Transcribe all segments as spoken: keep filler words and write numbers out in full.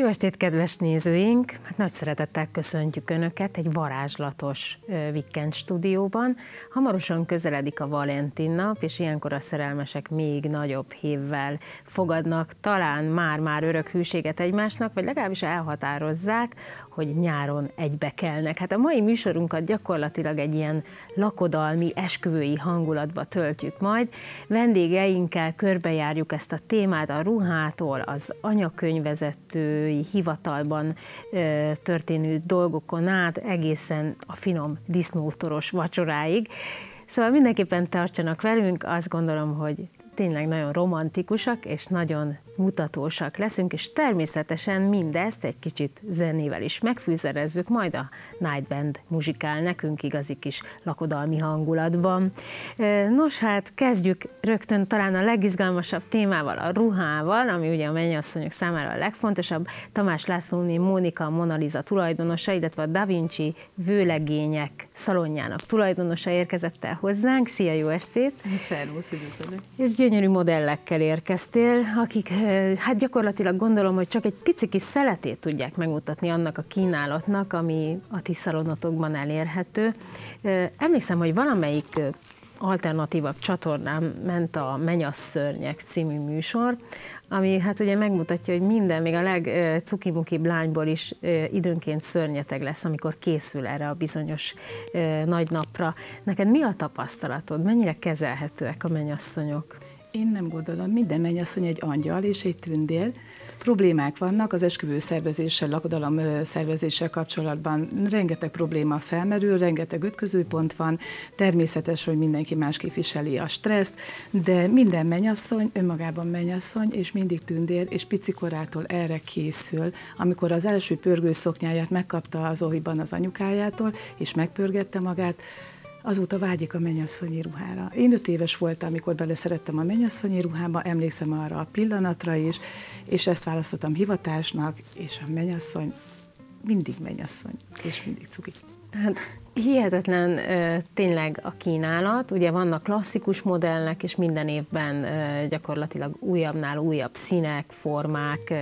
estét, kedves nézőink! Hát nagy szeretettel köszöntjük Önöket egy varázslatos Weekend stúdióban. Hamarosan közeledik a Valentin nap, és ilyenkor a szerelmesek még nagyobb hévvel fogadnak talán már-már örök hűséget egymásnak, vagy legalábbis elhatározzák, hogy nyáron egybekelnek. Hát a mai műsorunkat gyakorlatilag egy ilyen lakodalmi, esküvői hangulatba töltjük majd. Vendégeinkkel körbejárjuk ezt a témát a ruhától, az anyakönyvvezetői hivatalban ö, történő dolgokon át, egészen a finom disznótoros vacsoráig. Szóval mindenképpen tartsanak velünk, azt gondolom, hogy tényleg nagyon romantikusak és nagyon mutatósak leszünk, és természetesen mindezt egy kicsit zenével is megfűzerezzük, majd a Night Band muzsikál nekünk igazi kis lakodalmi hangulatban. Nos, hát kezdjük rögtön talán a legizgalmasabb témával, a ruhával, ami ugye a mennyasszonyok számára a legfontosabb. Tamás Lászlóné Mónika, a Mona Lisa tulajdonosa, illetve a Da Vinci vőlegények szalonjának tulajdonosa érkezett el hozzánk. Szia, jó estét! Szervusz, üdvözlök! És gyönyörű modellekkel érkeztél, akik hát gyakorlatilag gondolom, hogy csak egy pici kis szeletét tudják megmutatni annak a kínálatnak, ami a ti szalonotokban elérhető. Emlékszem, hogy valamelyik alternatívabb csatornán ment a Mennyasszörnyek című műsor, ami hát ugye megmutatja, hogy minden, még a legcukimukibb lányból is időnként szörnyeteg lesz, amikor készül erre a bizonyos nagy napra. Neked mi a tapasztalatod? Mennyire kezelhetőek a mennyasszonyok? Én nem gondolom, minden mennyasszony egy angyal és egy tündér. Problémák vannak az esküvő szervezéssel, lakodalom szervezéssel kapcsolatban. Rengeteg probléma felmerül, rengeteg ütközőpont van. Természetes, hogy mindenki másképp viseli a stresszt, de minden mennyasszony önmagában mennyasszony, és mindig tündér, és picikorától erre készül. Amikor az első pörgőszoknyáját megkapta az oviban az anyukájától, és megpörgette magát, azóta vágyik a mennyasszonyi ruhára. Én öt éves voltam, amikor beleszerettem a mennyasszonyi ruhába, emlékszem arra a pillanatra is, és ezt választottam hivatásnak, és a mennyasszony mindig mennyasszony, és mindig cuki. Hát hihetetlen tényleg a kínálat, ugye vannak klasszikus modellek, és minden évben gyakorlatilag újabbnál újabb színek, formák,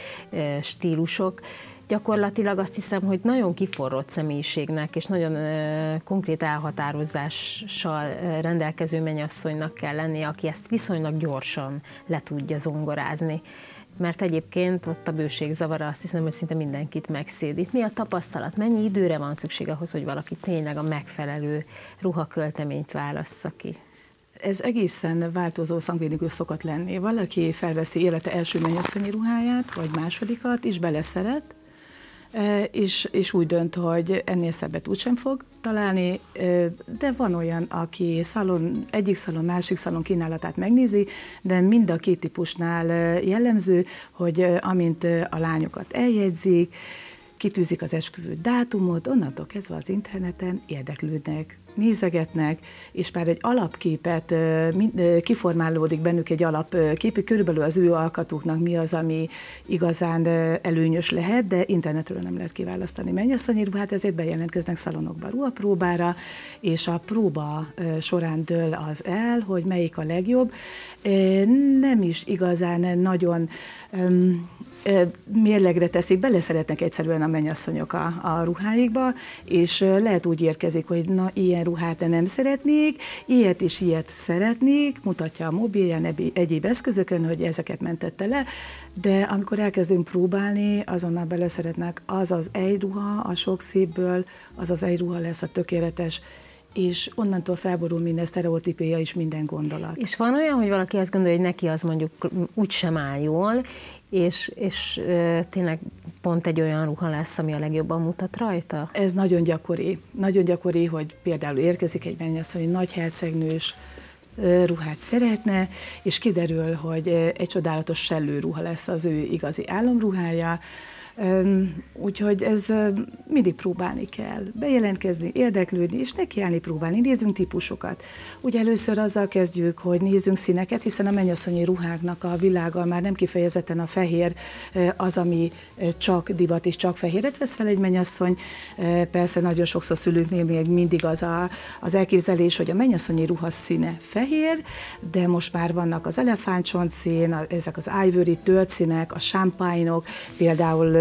stílusok. Gyakorlatilag azt hiszem, hogy nagyon kiforrott személyiségnek és nagyon uh, konkrét elhatározással uh, rendelkező mennyasszonynak kell lennie, aki ezt viszonylag gyorsan le tudja zongorázni. Mert egyébként ott a bőségzavara, azt hiszem, hogy szinte mindenkit megszédít. Mi a tapasztalat? Mennyi időre van szükség ahhoz, hogy valaki tényleg a megfelelő ruhakölteményt válassza ki? Ez egészen változó, szangvinikus szokott lenni. Valaki felveszi élete első mennyasszonyi ruháját, vagy másodikat, és beleszeret, És, és úgy dönt, hogy ennél szebbet úgysem fog találni, de van olyan, aki szalon, egyik szalon, másik szalon kínálatát megnézi, de mind a két típusnál jellemző, hogy amint a lányokat eljegyzik, kitűzik az esküvő dátumot, onnantól kezdve az interneten érdeklődnek, nézegetnek, és már egy alapképet, kiformálódik bennük egy alapkép, körülbelül az ő alkatuknak mi az, ami igazán előnyös lehet, de internetről nem lehet kiválasztani mennyasszonyi ruhát, ezért bejelentkeznek szalonokba ruhapróbára, és a próba során dől az el, hogy melyik a legjobb. Nem is igazán nagyon mérlegre teszik, beleszeretnek egyszerűen a mennyasszonyok a, a ruháikba, és lehet úgy érkezik, hogy na, ilyen ruhát nem szeretnék, ilyet és ilyet szeretnék, mutatja a mobilján, egyéb eszközökön, hogy ezeket mentette le, de amikor elkezdünk próbálni, azonnal beleszeretnek, az az egy ruha, a sok szépből, az az egy ruha lesz a tökéletes, és onnantól felborul minden sztereotípia és minden gondolat. És van olyan, hogy valaki azt gondolja, hogy neki az mondjuk úgysem áll jól, és, és e, tényleg pont egy olyan ruha lesz, ami a legjobban mutat rajta? Ez nagyon gyakori. Nagyon gyakori, hogy például érkezik egy mennyasszony, hogy nagyhercegnős ruhát szeretne, és kiderül, hogy egy csodálatos sellő ruha lesz az ő igazi álomruhája, Úgyhogy ez mindig próbálni kell, bejelentkezni, érdeklődni, és nekiállni próbálni, nézzünk típusokat. Ugye először azzal kezdjük, hogy nézzünk színeket, hiszen a mennyasszonyi ruháknak a világa már nem kifejezetten a fehér az, ami csak divat és csak fehéret vesz fel egy mennyasszony. Persze nagyon sokszor szülőknél még mindig az a, az elképzelés, hogy a mennyasszonyi ruha színe fehér, de most már vannak az elefántcsontszín, ezek az ivory tört színek, a champagne-ok, például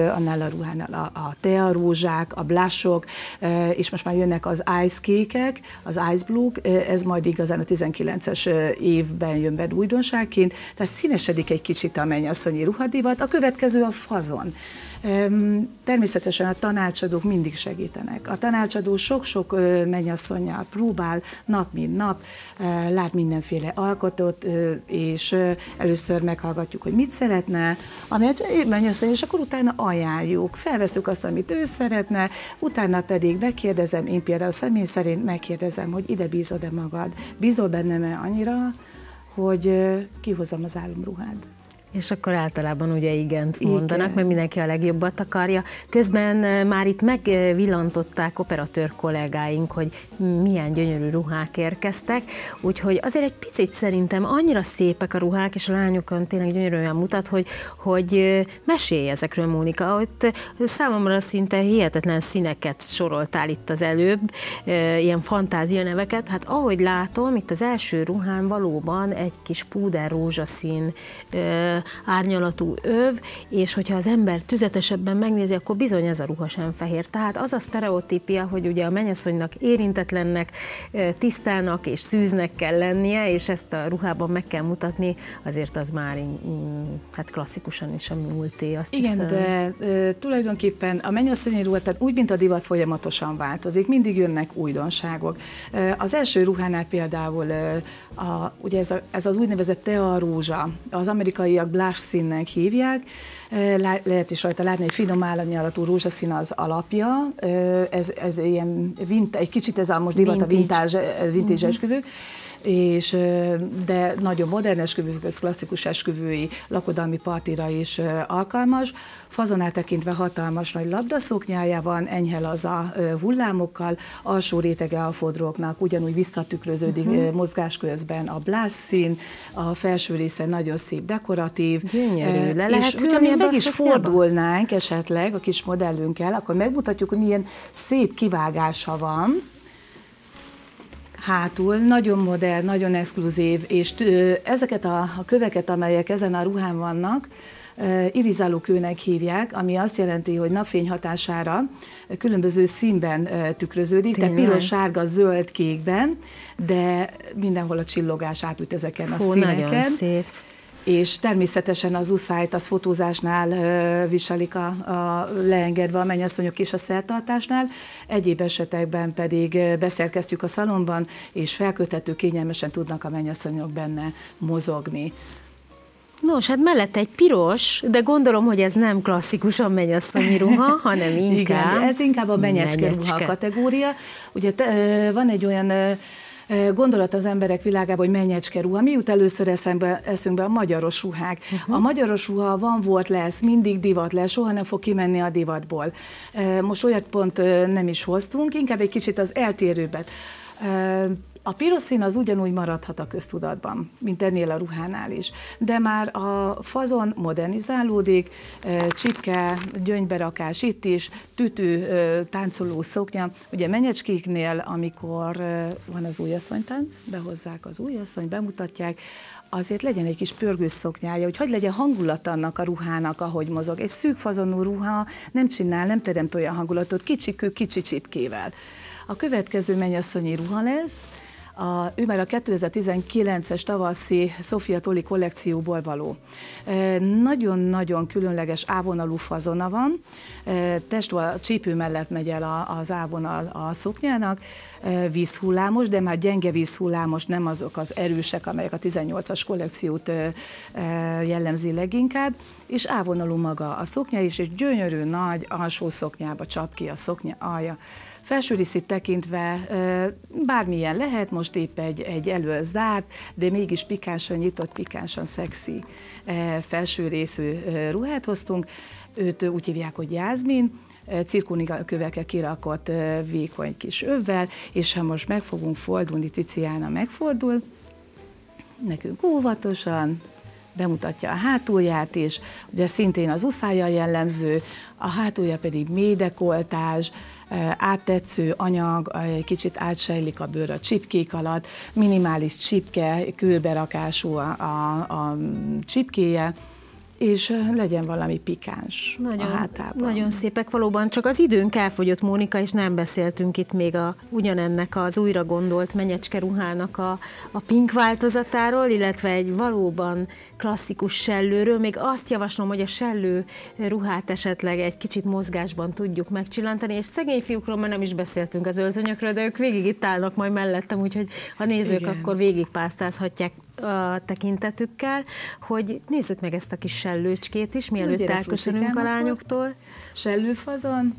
annál a ruhánál a, a tearózsák, a blushok, és most már jönnek az ice cake-ek, az ice blue-k, ez majd igazán a tizenkilences évben jön be újdonságként, tehát színesedik egy kicsit a mennyasszonyi ruhadivat, a következő a fazon. Természetesen a tanácsadók mindig segítenek. A tanácsadó sok-sok mennyasszonnyal próbál, nap mint nap, lát mindenféle alkotót, és először meghallgatjuk, hogy mit szeretne, amelyet mennyasszony, és akkor utána ajánljuk. Felvesztük azt, amit ő szeretne, utána pedig megkérdezem, én például személy szerint megkérdezem, hogy ide bízod-e magad, bízol bennem-e annyira, hogy kihozom az álomruhád. És akkor általában ugye igent mondanak, Igen. mert mindenki a legjobbat akarja. Közben már itt megvillantották operatőr kollégáink, hogy milyen gyönyörű ruhák érkeztek, úgyhogy azért egy picit szerintem annyira szépek a ruhák, és a lányokon tényleg gyönyörűen mutat, hogy, hogy mesélj ezekről, Mónika. Ott számomra szinte hihetetlen színeket soroltál itt az előbb, ilyen fantázia neveket. Hát ahogy látom, itt az első ruhán valóban egy kis púder rózsaszín árnyalatú öv, és hogyha az ember tüzetesebben megnézi, akkor bizony ez a ruha sem fehér. Tehát az a sztereotípia, hogy ugye a mennyasszonynak érintetlennek, tisztának és szűznek kell lennie, és ezt a ruhában meg kell mutatni, azért az már hát klasszikusan is a múlté, azt Igen, hiszem. de e, tulajdonképpen a mennyasszonyi ruha, tehát úgy, mint a divat folyamatosan változik, mindig jönnek újdonságok. E, az első ruhánál például e, a, ugye ez, a, ez az úgynevezett tearózsa, az amerikaiak blush színnek hívják, Le, lehet is rajta látni, egy finom állanyalatú rózsaszín az alapja, ez, ez ilyen, egy kicsit ez a most divat a vintage, vintage esküvő, és, de nagyon modern esküvők, ez klasszikus esküvői lakodalmi partira is alkalmas. Fazonát tekintve hatalmas nagy labdaszoknyája van, enyhe laza hullámokkal, alsó rétege a fodróknak ugyanúgy visszatükröződik uh-huh. mozgás közben a blush szín, a felső része nagyon szép dekoratív. Gyönyörű, le lehet és hogyha mi meg is fordulnánk esetleg a kis modellünkkel, akkor megmutatjuk, hogy milyen szép kivágása van. Hátul, nagyon modern, nagyon exkluzív, és ezeket a, a köveket, amelyek ezen a ruhán vannak, irizáló kőnek hívják, ami azt jelenti, hogy napfény hatására különböző színben tükröződik, Tényleg? tehát piros, sárga, zöld, kékben, de mindenhol a csillogás átüt ezeken Fú, a színeken. Nagyon szép. És természetesen az uszályt, az fotózásnál ö, viselik a, a, leengedve a mennyasszonyok és a szertartásnál, egyéb esetekben pedig beszerkesztjük a szalonban, és felköthető, kényelmesen tudnak a mennyasszonyok benne mozogni. Nos, hát mellette egy piros, de gondolom, hogy ez nem klasszikusan mennyasszonyi ruha, hanem inkább... Igen, ez inkább a mennyecske ruha kategória. Ugye te, van egy olyan gondolat az emberek világában, hogy mennyecske ruha. Mi jut először eszembe, eszünkbe? A magyaros ruhák. Uh-huh. A magyaros ruha van, volt, lesz, mindig divat lesz, soha nem fog kimenni a divatból. Most olyat pont nem is hoztunk, inkább egy kicsit az eltérőbbet. A piros szín az ugyanúgy maradhat a köztudatban, mint ennél a ruhánál is. De már a fazon modernizálódik, csipke, gyöngyberakás itt is, tütő, táncoló szoknya. Ugye mennyecskéknél, amikor van az újasszonytánc, behozzák az újasszony, bemutatják, azért legyen egy kis pörgős szoknyája, hogy hogy legyen hangulat annak a ruhának, ahogy mozog. Egy szűk fazonú ruha nem csinál, nem teremt olyan hangulatot, kicsi kő, kicsi csipkével. A következő mennyasszonyi ruha lesz, A, ő már a kétezer-tizenkilences tavaszi Sofia Tolli kollekcióból való. Nagyon-nagyon különleges ávonalú fazona van, testvonal, csípő mellett megy el az ávonal a szoknyának, vízhullámos, de már gyenge vízhullámos, nem azok az erősek, amelyek a tizennyolcas kollekciót jellemzi leginkább, és ávonalú maga a szoknya is, és gyönyörű nagy alsó szoknyába csap ki a szoknya alja. Felső részét tekintve bármilyen lehet, most épp egy, egy elől zárt, de mégis pikánsan nyitott, pikánsan szexi felső részű ruhát hoztunk. Őt úgy hívják, hogy Jászmin, cirkónikövekkel kirakott vékony kis övvel, és ha most meg fogunk fordulni, Tiziana megfordul, nekünk óvatosan, bemutatja a hátulját is, ugye szintén az uszálya jellemző, a hátulja pedig mély dekoltázs, áttetsző anyag, egy kicsit átsejlik a bőr a csipkék alatt, minimális csipke, kőberakású a, a, a csipkéje, és legyen valami pikáns nagyon, a hátában. Nagyon szépek valóban, csak az időnk elfogyott, Mónika, és nem beszéltünk itt még a, ugyanennek az újra gondolt menyecske ruhának a, a pink változatáról, illetve egy valóban klasszikus sellőről. Még azt javaslom, hogy a sellő ruhát esetleg egy kicsit mozgásban tudjuk megcsillantani, és szegény fiúkról már nem is beszéltünk, az öltönyökről, de ők végig itt állnak majd mellettem, úgyhogy ha nézők, igen, akkor végig pásztázhatják a tekintetükkel, hogy nézzük meg ezt a kis sellőcskét is, mielőtt elköszönünk a lányoktól. Sellőfazon,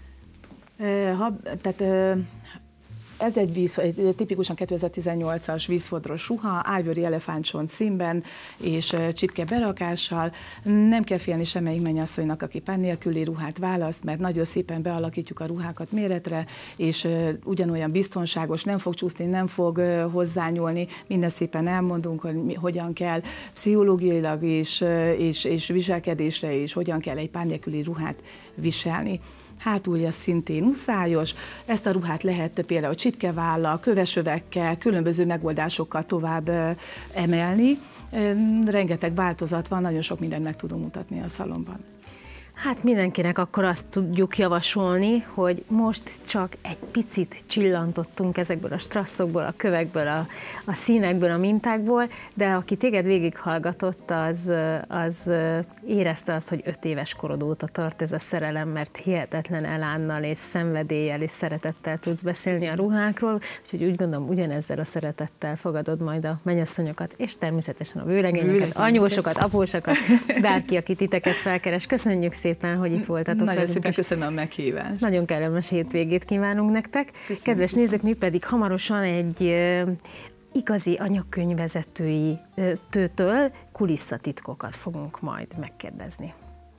ha, tehát ez egy, víz, egy tipikusan kétezer-tizennyolcas vízfodros ruha, ivory elefántcsont színben és csipke berakással. Nem kell félni semmelyik mennyasszonynak, aki pár nélküli ruhát választ, mert nagyon szépen bealakítjuk a ruhákat méretre, és ugyanolyan biztonságos, nem fog csúszni, nem fog hozzányúlni, minden szépen elmondunk, hogy mi, hogyan kell pszichológiailag és, és, és viselkedésre is, hogyan kell egy pár nélküli ruhát viselni. Hátulja szintén uszályos, ezt a ruhát lehet például csipkevállal, kövesövekkel, különböző megoldásokkal tovább emelni. Rengeteg változat van, nagyon sok mindent meg tudunk mutatni a szalonban. Hát mindenkinek akkor azt tudjuk javasolni, hogy most csak egy picit csillantottunk ezekből a strasszokból, a kövekből, a, a színekből, a mintákból, de aki téged végighallgatott, az, az érezte azt, hogy öt éves korod óta tart ez a szerelem, mert hihetetlen elánnal és szenvedéllyel és szeretettel tudsz beszélni a ruhákról, úgyhogy úgy gondolom, ugyanezzel a szeretettel fogadod majd a mennyasszonyokat, és természetesen a vőlegényeket, anyósokat, apósokat, bárki, aki titeket felkeres. Köszönjük szépen, hogy itt voltatok. Nagyon szépen köszönöm a meghívást. Nagyon kellemes hétvégét kívánunk nektek. Köszönöm, Kedves köszönöm. nézők, mi pedig hamarosan egy uh, igazi anyakönyvvezetői uh, tőtől kulisszatitkokat fogunk majd megkérdezni.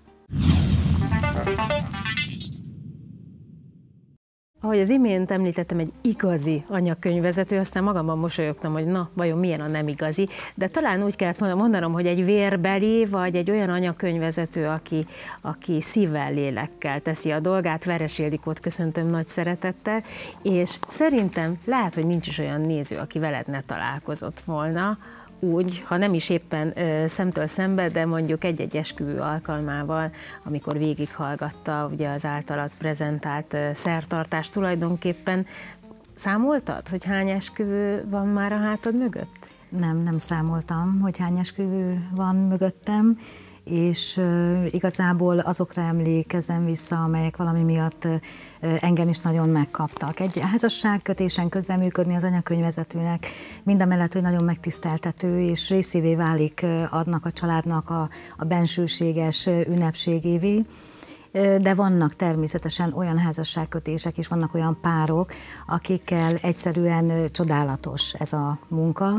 Ahogy az imént említettem, egy igazi anyakönyvvezető, aztán magamban mosolyogtam, hogy na, vajon milyen a nem igazi, de talán úgy kellett volna mondanom, hogy egy vérbeli, vagy egy olyan anyakönyvvezető, aki, aki szívvel, lélekkel teszi a dolgát. Veres Ildikót köszöntöm nagy szeretettel, és szerintem lehet, hogy nincs is olyan néző, aki veled ne találkozott volna, úgy, ha nem is éppen ö, szemtől szembe, de mondjuk egy-egy esküvő alkalmával, amikor végighallgatta ugye az általad prezentált ö, szertartást tulajdonképpen. Számoltad, hogy hány esküvő van már a hátad mögött? Nem, nem számoltam, hogy hány esküvő van mögöttem, és uh, igazából azokra emlékezem vissza, amelyek valami miatt uh, engem is nagyon megkaptak. Egy házasságkötésen közreműködni az anyakönyvvezetőnek mindamellett, hogy nagyon megtiszteltető, és részévé válik uh, adnak a családnak a, a bensőséges uh, ünnepségévé. De vannak természetesen olyan házasságkötések, és vannak olyan párok, akikkel egyszerűen csodálatos ez a munka,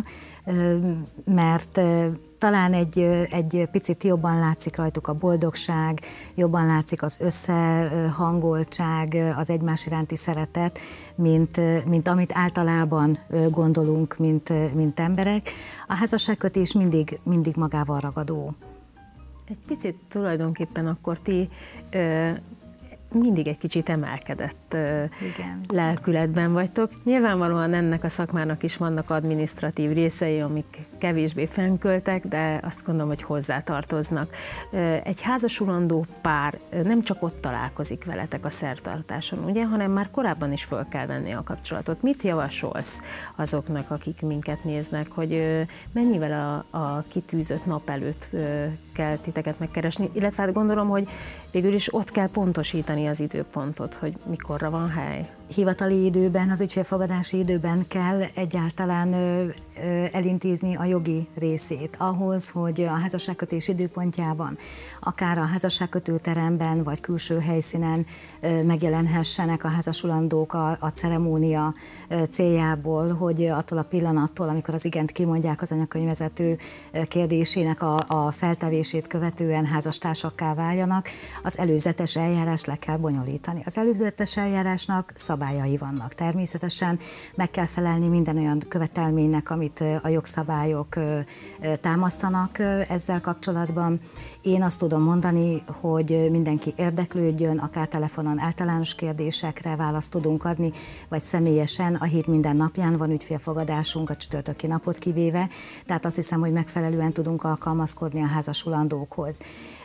mert talán egy, egy picit jobban látszik rajtuk a boldogság, jobban látszik az összehangoltság, az egymás iránti szeretet, mint, mint amit általában gondolunk, mint, mint emberek. A házasságkötés mindig, mindig magával ragadó. Egy picit tulajdonképpen akkor ti ö, mindig egy kicsit emelkedett ö, lelkületben vagytok. Nyilvánvalóan ennek a szakmának is vannak adminisztratív részei, amik kevésbé fennköltek, de azt gondolom, hogy hozzátartoznak. Egy házasulandó pár nem csak ott találkozik veletek a szertartáson, ugye, hanem már korábban is föl kell venni a kapcsolatot. Mit javasolsz azoknak, akik minket néznek, hogy mennyivel a, a kitűzött nap előtt kell titeket megkeresni, illetve hát gondolom, hogy végül is ott kell pontosítani az időpontot, hogy mikorra van hely. Hivatali időben, az ügyfélfogadási időben kell egyáltalán ö, ö, elintézni a jogi részét ahhoz, hogy a házasságkötés időpontjában, akár a házasságkötőteremben vagy külső helyszínen ö, megjelenhessenek a házasulandók a, a ceremónia ö, céljából, hogy attól a pillanattól, amikor az igent kimondják az anyakönyvvezető kérdésének a, a feltevését követően házastársakká váljanak, az előzetes eljárás le kell bonyolítani. Az előzetes eljárásnak szabályai vannak. Természetesen meg kell felelni minden olyan követelménynek, amit a jogszabályok támasztanak ezzel kapcsolatban. Én azt tudom mondani, hogy mindenki érdeklődjön, akár telefonon általános kérdésekre választ tudunk adni, vagy személyesen a hét minden napján van ügyfélfogadásunk, a csütörtöki napot kivéve, tehát azt hiszem, hogy megfelelően tudunk alkalmazkodni a házasulandókhoz.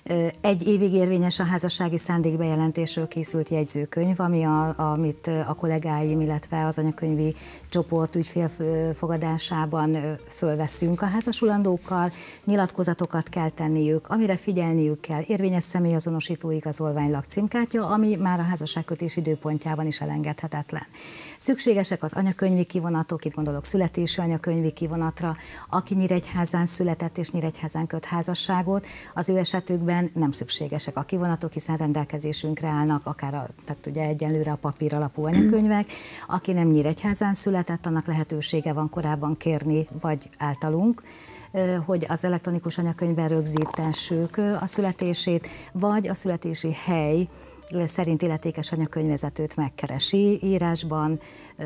Egy évig érvényes a házassági szándékbejelentésről készült jegyzőkönyv, ami a, amit a kollégáim, illetve az anyakönyvi csoport ügyfélfogadásában fölveszünk a házasulandókkal, nyilatkozatokat kell tenniük, amire figyelniük kell, érvényes személyazonosító igazolvány, lakcímkártya, ami már a házasságkötés időpontjában is elengedhetetlen. Szükségesek az anyakönyvi kivonatok, itt gondolok születési anyakönyvi kivonatra, aki Nyíregyházán született és Nyíregyházán köt házasságot, az ő esetükben nem szükségesek a kivonatok, hiszen rendelkezésünkre állnak akár a, tehát ugye egyenlőre a papír alapú anyakönyvek. Aki nem Nyíregyházán született, annak lehetősége van korábban kérni, vagy általunk, hogy az elektronikus anyakönyvben rögzítessük a születését, vagy a születési hely szerint illetékes anyakönyvvezetőt megkeresi írásban,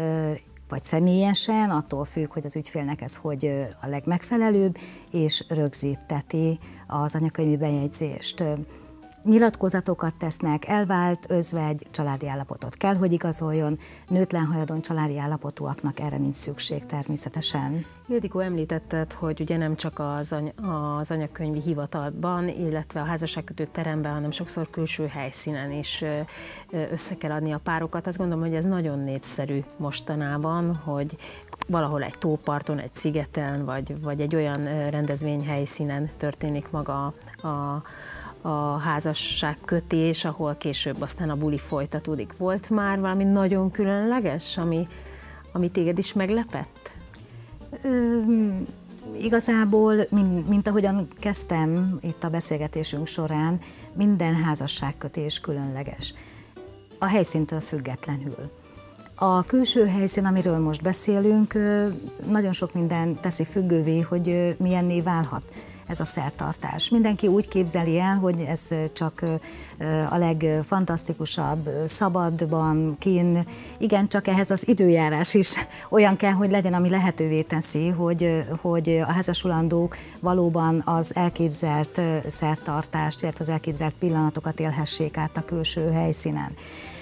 vagy személyesen, attól függ, hogy az ügyfélnek ez hogy a legmegfelelőbb, és rögzíteti az anyakönyvi bejegyzést. Nyilatkozatokat tesznek, elvált, özvegy, családi állapotot kell, hogy igazoljon, nőtlen hajadon családi állapotúaknak erre nincs szükség természetesen. Ildikó, említetted, hogy ugye nem csak az, any- az anyakönyvi hivatalban, illetve a házasságkötő teremben, hanem sokszor külső helyszínen is össze kell adni a párokat. Azt gondolom, hogy ez nagyon népszerű mostanában, hogy valahol egy tóparton, egy szigeten, vagy, vagy egy olyan rendezvényhelyszínen történik maga a a házasságkötés, ahol később aztán a buli folytatódik. Volt már valami nagyon különleges, ami, ami téged is meglepett? Ö, igazából, mint, mint ahogyan kezdtem itt a beszélgetésünk során, minden házasságkötés különleges. A helyszíntől függetlenül. A külső helyszín, amiről most beszélünk, nagyon sok minden teszi függővé, hogy milyenné válhat ez a szertartás. Mindenki úgy képzeli el, hogy ez csak a legfantasztikusabb, szabadban, kín, igen, csak ehhez az időjárás is olyan kell, hogy legyen, ami lehetővé teszi, hogy, hogy a házasulandók valóban az elképzelt szertartást, illetve az elképzelt pillanatokat élhessék át a külső helyszínen.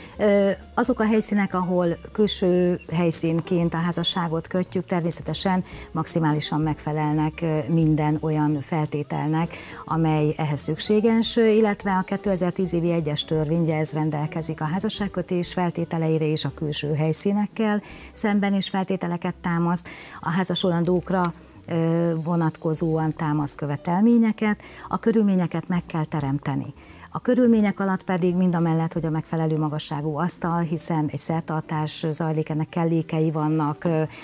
Azok a helyszínek, ahol külső helyszínként a házasságot kötjük, természetesen maximálisan megfelelnek minden olyan feltételnek, amely ehhez szükséges, illetve a kétezer-tíz évi egyes törvény, ez rendelkezik a házasságkötés feltételeire és a külső helyszínekkel szemben is feltételeket támaszt, a házasulandókra vonatkozóan támaszt követelményeket, a körülményeket meg kell teremteni. A körülmények alatt pedig mindamellett, hogy a megfelelő magasságú asztal, hiszen egy szertartás zajlik, ennek kellékei vannak,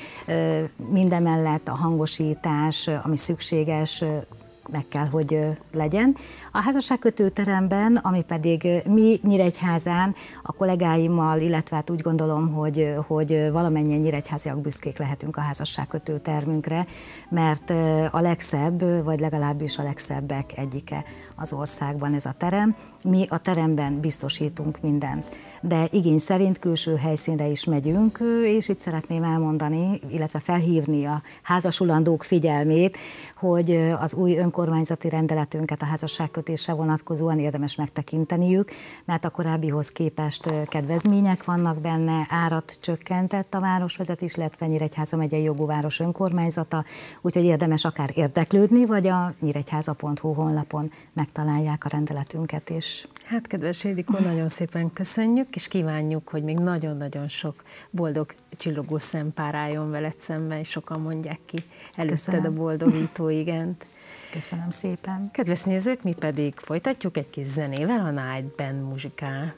mindemellett a hangosítás, ami szükséges, meg kell, hogy legyen. A házasságkötő teremben, ami pedig mi Nyíregyházán a kollégáimmal, illetve hát úgy gondolom, hogy, hogy valamennyien nyíregyháziak büszkék lehetünk a házasságkötő termünkre, mert a legszebb, vagy legalábbis a legszebbek egyike az országban ez a terem. Mi a teremben biztosítunk mindent, de igény szerint külső helyszínre is megyünk, és itt szeretném elmondani, illetve felhívni a házasulandók figyelmét, hogy az új önkormányzati rendeletünket a házasságkötésre vonatkozóan érdemes megtekinteniük, mert a korábbihoz képest kedvezmények vannak benne, árat csökkentett a városvezetés, illetve Nyíregyháza megyei jogú város önkormányzata, úgyhogy érdemes akár érdeklődni, vagy a nyíregyháza pont hu honlapon megtalálják a rendeletünket is. Hát, kedves Ildikó, nagyon szépen köszönjük, és kívánjuk, hogy még nagyon-nagyon sok boldog csillogó szempár álljon veled szemben, és sokan mondják ki előtted a boldogító igent. Köszönöm szépen. Kedves nézők, mi pedig folytatjuk egy kis zenével, a Night Band muzsikál.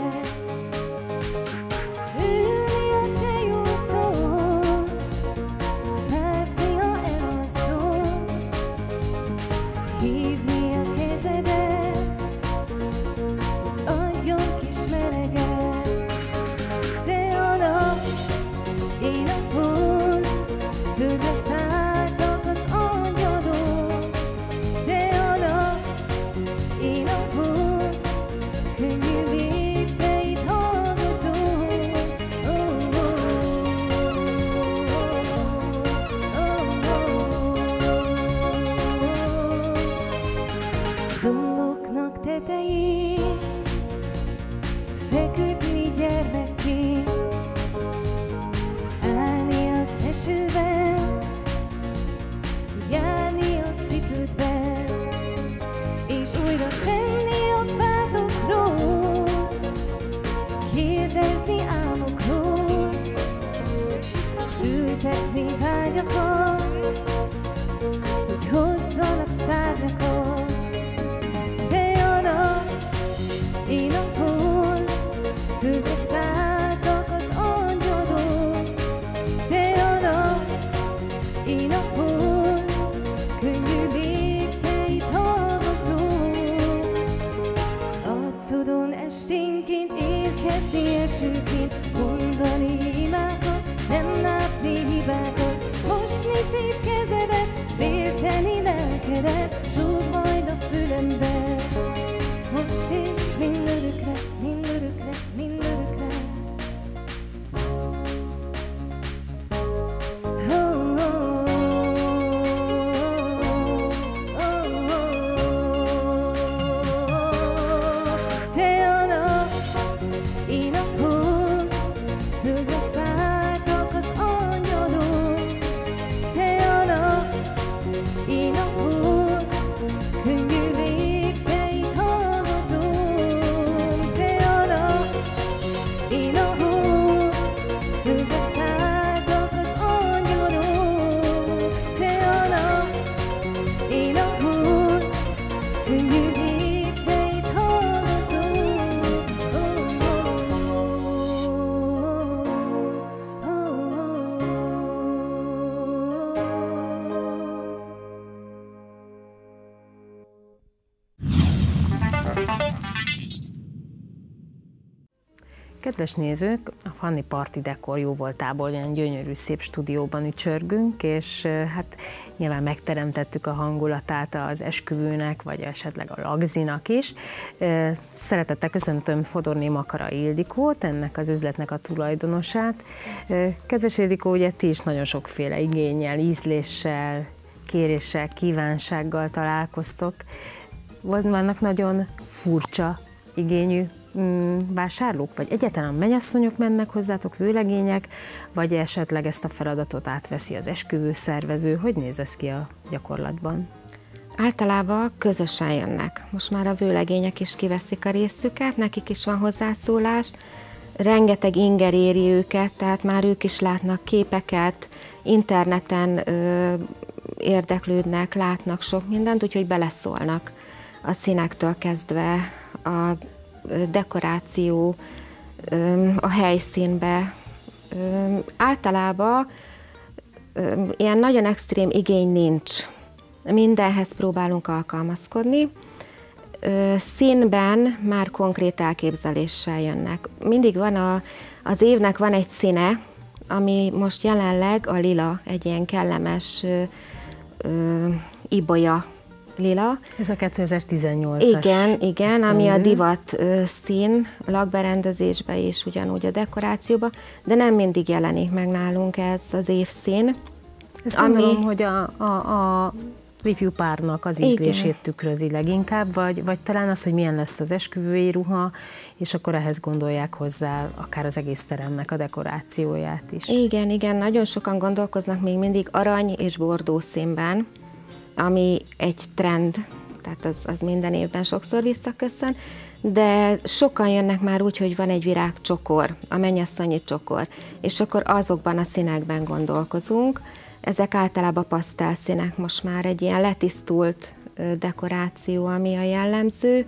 Ülni a te jó hívni a kezedet, hogy adjon kis meleget. Te a nap, én a hold, földre szálltak az angyalok. Te a nap, én a hold, könnyű lépteit hallgatom. Oh, oh, Domboknak tetején feküdni gyermekként, állni az esőben, járni a cipődben, és újra csenni a fátokról, kérdezni álmokról, ültetni vágyakat, hogy hozzanak szárnyakat. Te a nap, én a hold, földre szálltak az angyalok. Te a nap, én a hold, könnyű lépteit hallgatom. Arcodon esténként érkezni esőként, mondani imákat, nem látni hibákat, mosni szép kezedet, félteni lelkedet, zsúr majd a fülembe. Most és mindörökre, mindörökre, mindörökre. Oh, oh, oh, oh. Te a nap, én a hold, földre szálltak az angyalok. Te a nap, én a hold, könnyű lépteit hallgatom. Te a nap, én a hold, földre szálltak az angyalok. Te a nap, én a hold, könnyű lépteit hallgatom. Oh, oh, oh, Kedves nézők, a Fanni Party Dekor jóvoltából olyan gyönyörű, szép stúdióban ücsörgünk, és hát nyilván megteremtettük a hangulatát az esküvőnek, vagy esetleg a lagzinak is. Szeretettel köszöntöm Fodorné Makara Ildikót, ennek az üzletnek a tulajdonosát. Kedves Ildikó, ugye ti is nagyon sokféle igénnyel, ízléssel, kéréssel, kívánsággal találkoztok. Vannak nagyon furcsa igényű vásárlók, vagy egyáltalán mennyasszonyok mennek hozzátok, vőlegények, vagy esetleg ezt a feladatot átveszi az esküvőszervező? Hogy néz ez ki a gyakorlatban? Általában közösen jönnek. Most már a vőlegények is kiveszik a részüket, nekik is van hozzászólás. Rengeteg inger éri őket, tehát már ők is látnak képeket, interneten ö, érdeklődnek, látnak sok mindent, úgyhogy beleszólnak a színektől kezdve a dekoráció, a helyszínbe. Általában ilyen nagyon extrém igény nincs. Mindenhez próbálunk alkalmazkodni. Színben már konkrét elképzeléssel jönnek. Mindig van a, az évnek van egy színe, ami most jelenleg a lila, egy ilyen kellemes ö, ö, ibolya lila. Ez a kétezer-tizennyolcas. Igen, igen, ami a divat ö, szín, lakberendezésben és ugyanúgy a dekorációban, de nem mindig jelenik meg nálunk ez az évszín. Ez ami... gondolom, hogy a, a, a ifjú párnak az ízlését igen. tükrözi leginkább, vagy, vagy talán az, hogy milyen lesz az esküvői ruha, és akkor ehhez gondolják hozzá akár az egész teremnek a dekorációját is. Igen, igen, nagyon sokan gondolkoznak még mindig arany és bordó színben, ami egy trend, tehát az, az minden évben sokszor visszaköszön, de sokan jönnek már úgy, hogy van egy virágcsokor, a mennyasszonyi csokor, és akkor azokban a színekben gondolkozunk. Ezek általában pasztelszínek, most már egy ilyen letisztult dekoráció, ami a jellemző.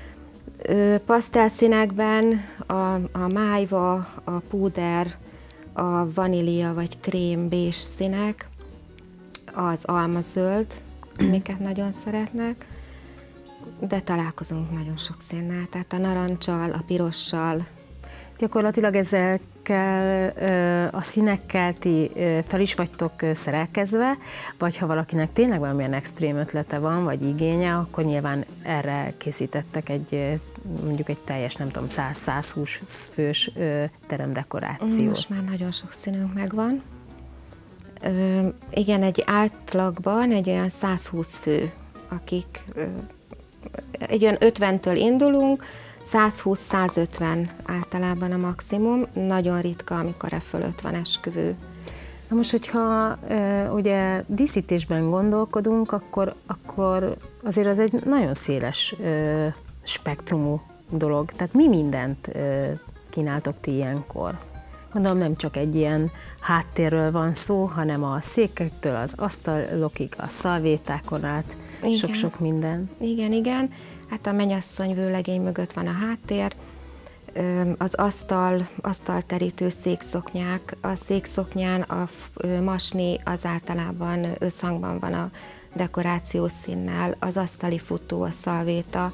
Pasztelszínekben a, a májva, a púder, a vanília vagy krém bés színek, az almazöld, amiket nagyon szeretnek, de találkozunk nagyon sok színnel, tehát a narancsal, a pirossal. Gyakorlatilag ezekkel a színekkel ti fel is vagytok szerelkezve, vagy ha valakinek tényleg valamilyen extrém ötlete van, vagy igénye, akkor nyilván erre készítettek egy, mondjuk egy teljes, nem tudom, száz-százhúsz fős teremdekorációt. Most már nagyon sok színünk megvan. Ö, igen, egy átlagban egy olyan százhúsz fő, akik ö, egy olyan ötventől indulunk, százhúsz-százötven általában a maximum, nagyon ritka, amikor e fölött van esküvő. Na most, hogyha e, ugye díszítésben gondolkodunk, akkor, akkor azért az egy nagyon széles e, spektrumú dolog. Tehát mi mindent e, kínáltok ti ilyenkor? Gondolom nem csak egy ilyen háttérről van szó, hanem a székektől, az asztalokig, a szalvétákon át, sok-sok minden. Igen, igen. Hát a mennyasszony vőlegény mögött van a háttér, az asztal, asztalterítő székszoknyák, a székszoknyán a masni az általában összhangban van a dekorációs színnel, az asztali futó, a szalvéta.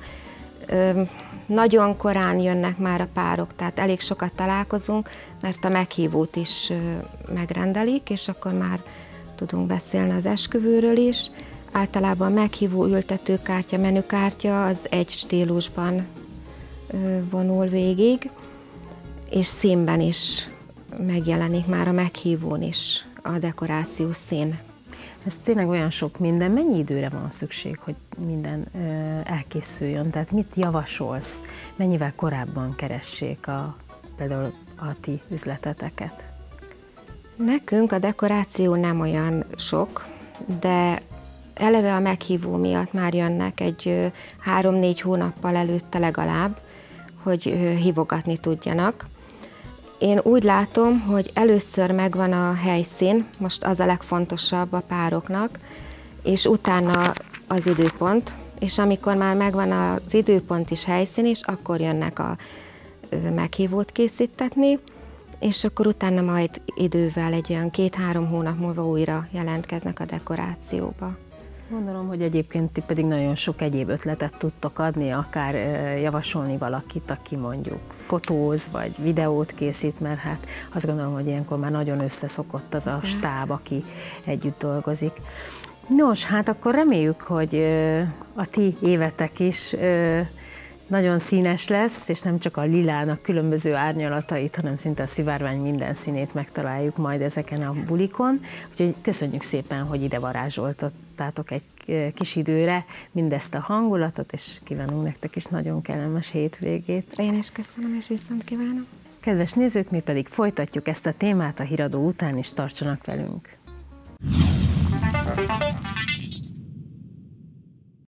Nagyon korán jönnek már a párok, tehát elég sokat találkozunk, mert a meghívót is megrendelik, és akkor már tudunk beszélni az esküvőről is. Általában meghívó ültetőkártya, menükártya az egy stílusban vonul végig, és színben is megjelenik már a meghívón is a dekorációs szín. Ez tényleg olyan sok minden. Mennyi időre van szükség, hogy minden elkészüljön? Tehát mit javasolsz? Mennyivel korábban keressék a, például a ti üzleteteket? Nekünk a dekoráció nem olyan sok, de eleve a meghívó miatt már jönnek egy három-négy hónappal előtte legalább, hogy hívogatni tudjanak. Én úgy látom, hogy először megvan a helyszín, most az a legfontosabb a pároknak, és utána az időpont, és amikor már megvan az időpont és helyszín is, akkor jönnek a meghívót készítetni, és akkor utána majd idővel egy olyan két-három hónap múlva újra jelentkeznek a dekorációba. Gondolom, hogy egyébként ti pedig nagyon sok egyéb ötletet tudtok adni, akár javasolni valakit, aki mondjuk fotóz, vagy videót készít, mert hát azt gondolom, hogy ilyenkor már nagyon összeszokott az a stáb, aki együtt dolgozik. Nos, hát akkor reméljük, hogy a ti évetek is nagyon színes lesz, és nem csak a lilának különböző árnyalatait, hanem szinte a szivárvány minden színét megtaláljuk majd ezeken a bulikon. Úgyhogy köszönjük szépen, hogy ide varázsoltattátok egy kis időre mindezt a hangulatot, és kívánunk nektek is nagyon kellemes hétvégét. Én is köszönöm, és viszont kívánom. Kedves nézők, mi pedig folytatjuk ezt a témát a híradó után, és tartsanak velünk!